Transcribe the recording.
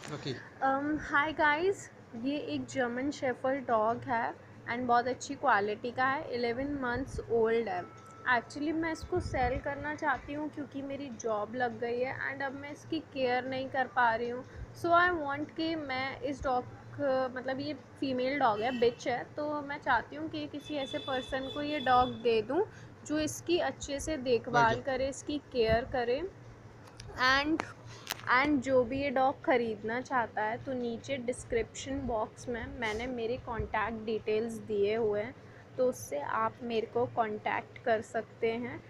Okay. हाय guys, ये एक German shepherd dog है एंड बहुत अच्छी क्वालिटी का है। 11 मंथ्स ओल्ड है। एक्चुअली मैं इसको सेल करना चाहती हूँ क्योंकि मेरी जॉब लग गई है एंड अब मैं इसकी केयर नहीं कर पा रही हूँ। सो आई वांट कि मैं इस डॉग मतलब ये फीमेल डॉग है, बिच है, तो मैं चाहती हूँ कि किसी ऐसे पर्सन को ये डॉग दे दूँ जो इसकी अच्छे से बैठ देखभाल जाओ। करे, इसकी केयर करे। एंड जो भी ये डॉग ख़रीदना चाहता है तो नीचे डिस्क्रिप्शन बॉक्स में मैंने मेरे कॉन्टैक्ट डिटेल्स दिए हुए हैं, तो उससे आप मेरे को कॉन्टैक्ट कर सकते हैं।